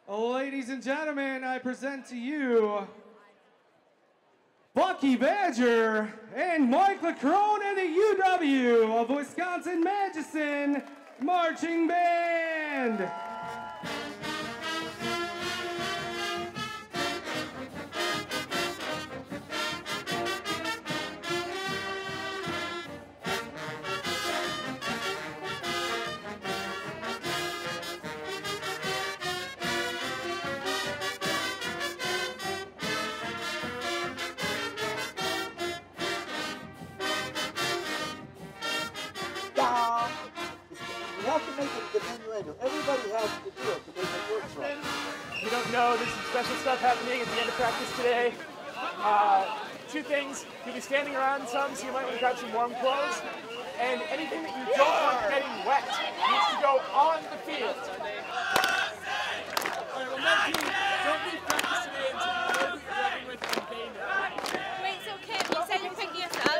Ladies and gentlemen, I present to you Bucky Badger and Mike LaCrone and the UW of Wisconsin-Madison Marching Band. You have to make it diminuendo. Everybody has to do it to make it work for us. You don't know, there's some special stuff happening at the end of practice today. Two things, you'll be standing around some, so you might want to grab some warm clothes. And anything that you don't want getting wet needs to go on the field. All right, well, Matthew, don't leave practice today until you know who you're running with and they know. Wait, so Kim, you said you're picking us up?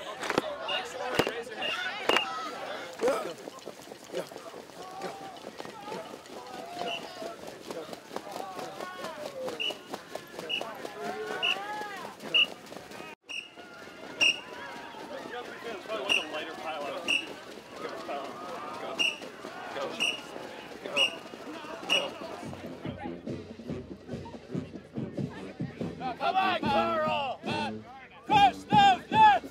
Come on, Carl! Push those nuts!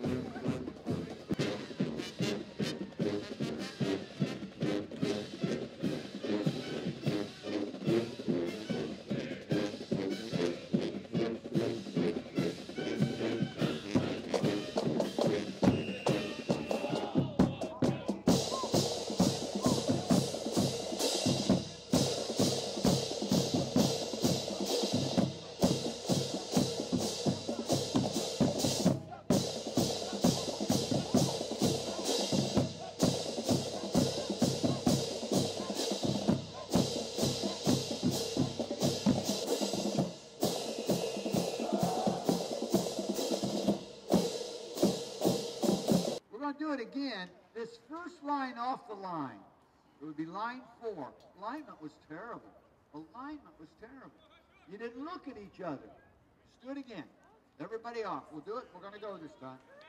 We're going to do it again. This first line off the line, it would be line 4. Alignment was terrible. Alignment was terrible. You didn't look at each other. Just do it again. Everybody off. We'll do it. We're going to go this time.